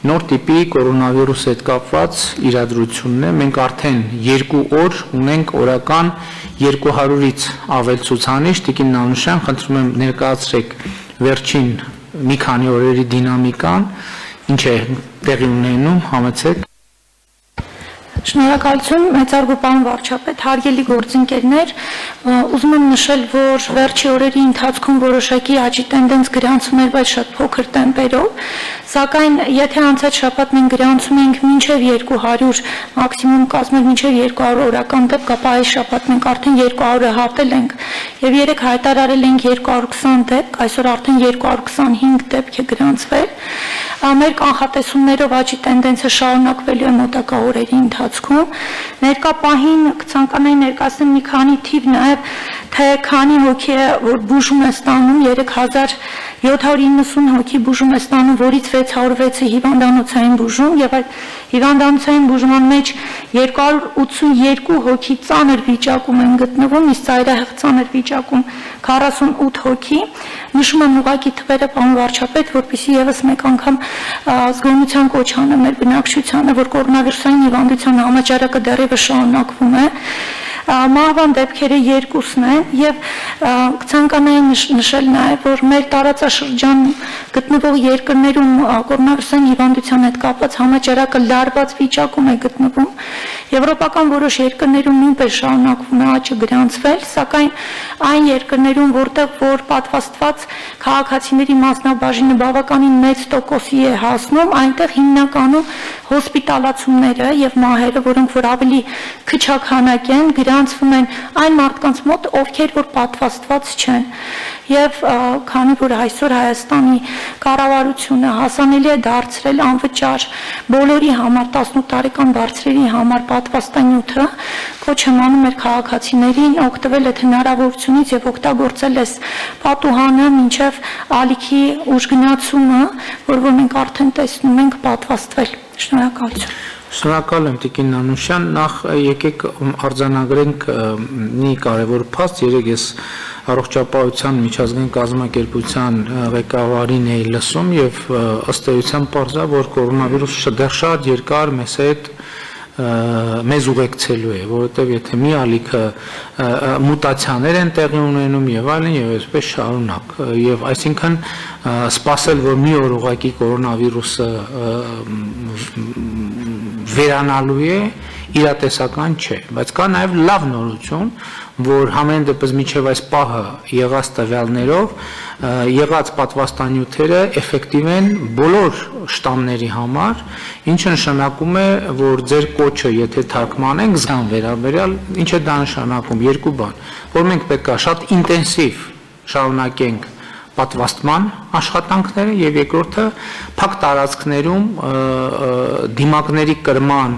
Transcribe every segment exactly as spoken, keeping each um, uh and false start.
նոր տիպի կորոնավիրուսի հետ կապված իրադրությունն է։ Մենք արդեն երկու օր ունենք օրական երկու հարյուրից ավել ցուցանիշ։ Տիկին Նանուշյան, խնդրում եմ ներկայացրեք վերջին մի քանի օրերի դինամիկան, ինչ է տեղի ունենում, համեցեք։ Շնորհակալություն, մեծարգո պարոն վարչապետ, հարգելի գործընկերներ, ուզում եմ նշել, որ վերջի օրերի ընթացքում որոշակի աճի տենդենս գրանցում էր, բայց շատ փոքր տեմպերով, սակայն եթե անցած շաբաթ մենք գրանցում էինք մինչև երկու հարյուր, մաքսիմում կազմել մինչև երկու հարյուր օրական դեպք, ապա այս շաբաթ մենք արդեն երկու հարյուրը հատել ենք եւ երեք հայտարարել ենք երկու հարյուր քսան դեպք, այսօր արդեն երկու հարյուր քսանհինգ դեպք է գրանցվել։ Մեր կանխատեսումներով աճի տենդենսը շարունակվելու է մոտակա օրերի ընթացքում։ Ներկա պահին կցանկանայի ներկայացնել մի քանի թիվ նաև, թե քանի հոգի է որ բուժում է ստանում, երեք հազար յոթ հարյուր իննսուն հոգի բուժում է ստանում, որից վեց հարյուր վեցը հիվանդանոցային բուժում եւ այդ հիվանդանոցային բուժման մեջ երկու հարյուր ութսունյոթ հոգի ծանր վիճակում են գտնվում, իսկ ծայրահեղ ծանր վիճակում քառասունութ հոգի։ Նշում եմ ուղղակի թվերը, պարոն վարչապետ, որպեսզի եւս մեկ անգամ զգոնության կոչ անեմ մեր բնակչությանը, որ կորոնավիրուսային հիվանդության համաճարակը դեռևս շարունակվում է։ Մահվան դեպքերը երկուսն են եւ կցանկանայի նշել նաեւ, որ մեր տարածաշրջան գտնվող երկրներում կորոնավիրուսային հիվանդության հետ կապված համաճարակը լարված վիճակում է գտնվում։ Եվրոպական որոշ երկրներում նույնպես շարունակվում է աճը գրանցվել, սակայն այն երկրներում, որտեղ որ պատվաստված քաղաքացիների մասնաբաժինը բավականին մեծ տոկոսի է հասնում, այնտեղ հիմնականում հոսպիտալացումները եւ մահերը, որոնք որ ավելի քչաքանակ են, գրանցվում են այն մարդկանց մոտ, ովքեր որ պատվաստված չեն։ Եվ քանի որ այսօր Հայաստանի կառավարությունը հասանելի է դարձրել անվճար բոլորի համար տասնութ տարեկան բարձրերի համար պատվաստանյութը, կոչ եմ անում մեր քաղաքացիներին օգտվել այդ հնարավորությունից եւ օգտագործել այս պատուհանը մինչեւ ալիքի ուժգնացումը, որ որ մենք արդեն տեսնում ենք պատվաստվել։ Շնորհակալություն։ Շնորհակալ եմ Տիկին Նանուշյան, նախ եկեք արձանագրենք մի կարևոր փաստ, երեք ես առողջապահության միջազգային կազմակերպության ղեկավարին էի լսում եւ ըստ էության պարզա, որ կորոնավիրուսը դեռ շատ երկար մեզ հետ մեզ ուղեկցելու է, որովհետև եթե մի ալիքը մուտացիաներ են տեղի ունենում եւ այլն եւ այսպես շարունակ եւ այսինքն սпасել որ մի օր ուղղակի կորոնավիրուսը վերանալու է իրատեսական չէ, բայց կա նաև լավ նորություն, որ համեն դեպս միջև այս պահը եղած տվյալներով եղած պատվաստանյութերը էֆեկտիվ են բոլոր շտամների համար, ինչը նշանակում է, որ ձեր կոչը եթե թարգմանենք զգան վերաբերյալ, ինչ է դա նշանակում, երկու բան, որ մենք պետք է շատ ինտենսիվ շարունակենք պատվաստման աշխատանքները եւ երկրորդը փակ տարածքներում դիմակների կրման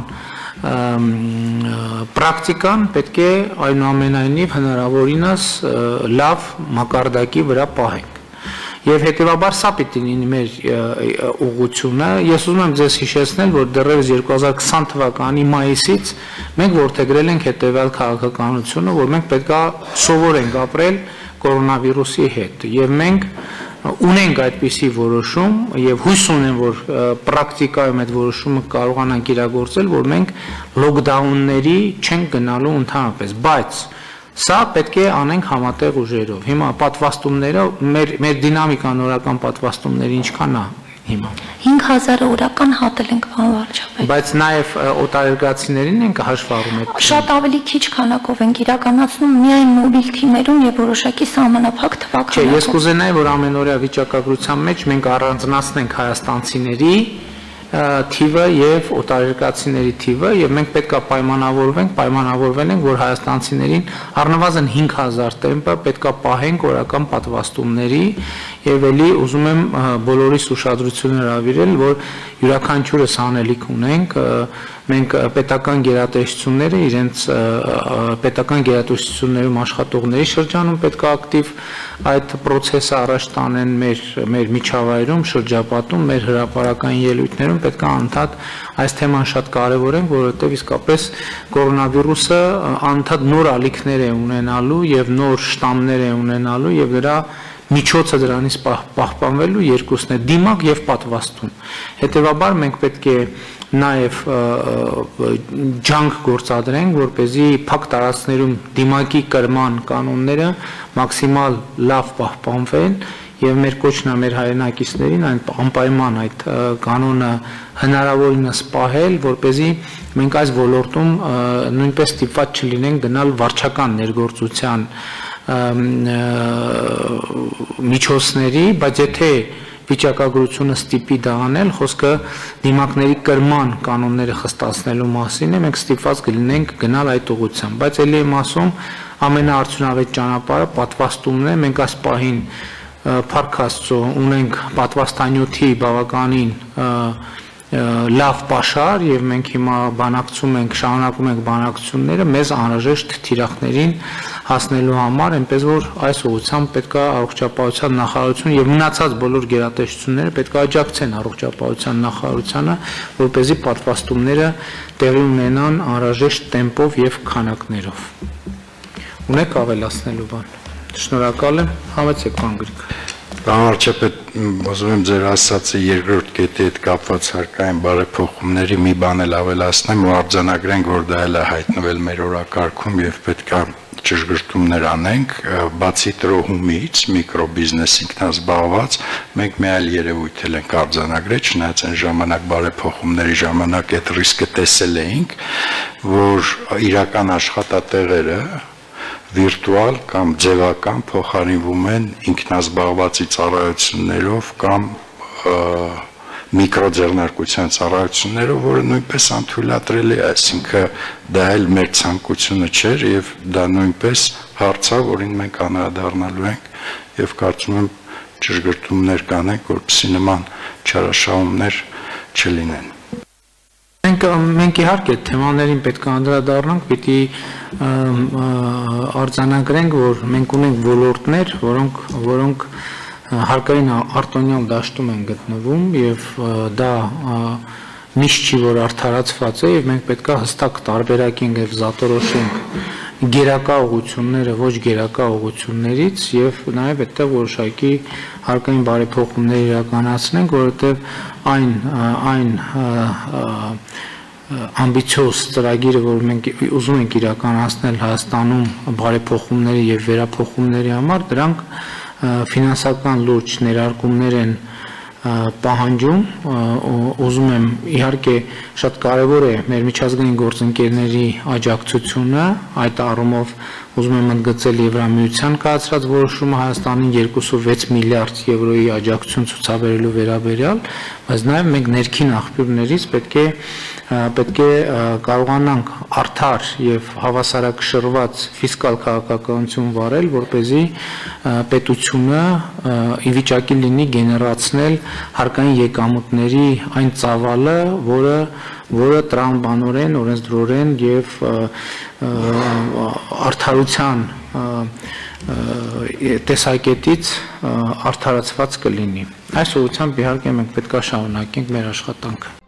պրակտիկան պետք է այնուամենայնիվ հնարավորինս լավ մակարդակի վրա պահենք եւ հետեւաբար սա պիտի լինի մեր ուղղությունը։ Ես ուզում եմ ձեզ հիշեցնել, որ դեռևս երկու հազար քսան թվականի մայիսից մենք որդեգրել ենք հետեւյալ քաղաքականությունը, որ մենք պետք է սովորենք ապրել կորոնավիրուսի հետ եւ մենք ունենք այդպիսի որոշում եւ հույս ունեմ, որ պրակտիկայում այդ որոշումը կարողանանք իրագործել, որ մենք լոկդաունների չենք գնալու ընդհանրապես, բայց սա պետք է անենք համատեղ ուժերով։ Հիմա պատվաստումները, մեր մեր դինամիկան օրական պատվաստումների ինչքան է հիմա հինգ հազար օրական հատել ենք, պարոն վարչապետ։ Բայց նաև օտարերկրացիներին ենք հաշվառում այդ։ Շատ ավելի քիչ քանակով ենք իրականացնում միայն մոբիլ թիմերում եւ որոշակի սահմանափակ թվականակով։ Չէ, ես կուզենայի, որ ամենօրյա վիճակագրության մեջ մենք առանձնացնենք հայաստանցիների թիվը եւ օտարերկրացիների թիվը եւ մենք պետք է պայմանավորվենք, պայմանավորվել ենք, որ հայաստանցիներին առնվազն հինգ հազար տեմպը պետք է պահենք օրական պատվաստումների եւ ելի ուզում եմ բոլորիս ուշադրություն հրավիրել, որ յուրաքանչյուրս անելիք ունենք, մենք պետական գերատեսչությունները իրենց պետական գերատեսչություններում աշխատողների շրջանում պետք է ակտիվ այդ process-ը առաջ տանեն մեր մեր միջավայրում, շրջապատում, մեր հրապարակային ելույթներում պետք է անդադ այս թեման շատ կարևոր են, որովհետև իսկապես կորոնավիրուսը անդադ նոր ալիքներ է ունենալու եւ նոր շտամներ է ունենալու եւ դրա միջոցը դրանից պահպանվելու երկուսն է՝ դիմակ եւ պատվաստում։ Հետևաբար մենք պետք է նաև ջանք գործադրենք, որպեսզի փակ տարածքներում դիմակի կրման կանոնները մաքսիմալ լավ պահպանվեն եւ մեր կոչն է մեր հայրենակիցներին այն անպայման այդ կանոնը հնարավորինս պահել, որպեսզի մենք այս ոլորտում նույնպես ստիպված չլինենք գնալ վարչական ներգործության միջոցների, բայց եթե վիճակագրությունը ստիպի դա անել, խոսքը դիմակների կրման կանոնները խստացնելու մասին է, մենք ստիպված կլինենք գնալ այդ ուղղությամբ, բայց ելի եմ ասում, ամենաարդյունավետ ճանապարհը պատվաստումն է, մենք այս պահին Փառք Աստծո ունենք պատվաստանյութի բավականին լավ պաշար եւ մենք հիմա բանակցում ենք, շարունակում ենք բանակցությունները մեզ անհրաժեշտ թիրախներին հասնելու համար, այնպես որ այս ուղղությամբ պետք է առողջապահության նախարարությունը եւ մնացած բոլոր գերատեսչությունները պետք է աջակցեն առողջապահության նախարարությանը, որպեսզի պատվաստումները տեղի ունենան անհրաժեշտ տեմպով եւ քանակներով։ Ունեք ավելացնելու բան։ Շնորհակալ եմ, համեցեք պարոն Գրիգոր։ Պարոն վարչապետ, ուզում եմ ձեր ասածը երկրորդ կետի հետ կապված հարկային բարեփոխումների մի բան էլ ավելացնեմ ու արձանագրենք, որ դա էլ է հայտնվել մեր օրակարգում եւ պետք է ճշգրտումներ անենք, բացի տրոհումից, միկրոբիզնես ինքնազբաղված, մենք մի այլ երևույթ էլ ենք արձանագրել, չնայած այն ժամանակ բարեփոխումների ժամանակ այդ ռիսկը տեսել էինք, որ իրական աշխատատեղերը վիրտուալ կամ ձևական փոխարինվում են ինքնազբաղվածի ծառայություններով կամ միկրոձեռնարկության ծառայություններով, որը նույնպես անթույլատրելի է, այսինքն դա էլ մեր ցանկությունը չէր եւ դա նույնպես հարց է, որին մենք անդրադառնալու ենք եւ կարծում եմ ճշգրտումներ կանենք, որպեսզի նման չարաշահումներ չլինեն։ Մենք մենք իհարկե թեմաներին պետք է անդրադառնանք, պիտի արձանագրենք, որ մենք ունենք ոլորտներ, որոնք որոնք հարկային արտոնյալ դաշտում են գտնվում եւ դա միշտ չի որ արդարացված է եւ մենք պետք է հստակ տարբերակենք եւ զատորոշենք գերակա ուղղությունները ոչ գերակա ուղղություններից եւ նաեւ այդտեղ որոշակի հարկային բարեփոխումներ իրականացնենք, որովհետեւ այն այն ամբիցիոզ ծրագիրը, որ մենք ուզում ենք իրականացնել Հայաստանում բարեփոխումների եւ վերափոխումների համար, դրանք ֆինանսական լուրջ ներարկումներ են պահանջում, ուզում եմ իհարկե շատ կարևոր է մեր միջազգային գործընկերների աջակցությունը, այդ առումով ուզում եմ ընդգծել Եվրամիության կայացրած որոշումը Հայաստանին երկուքսունվեց միլիարդ եվրոյի աջակցություն ցուցաբերելու վերաբերյալ, բայց նաև մենք ներքին աղբյուրներից պետք է պետք է կարողանանք արդար եւ հավասարակշռված ֆիսկալ քաղաքականություն վարել, որպեսզի պետությունը ի վիճակի լինի գեներացնել հարկային եկամուտների այն ծավալը, որը որը տրամաբանորեն, օրենսդրորեն եւ արդարության տեսակետից արդարացված կլինի։ Այս ուղղությամբ իհարկե մենք պետք է շարունակենք մեր աշխատանքը։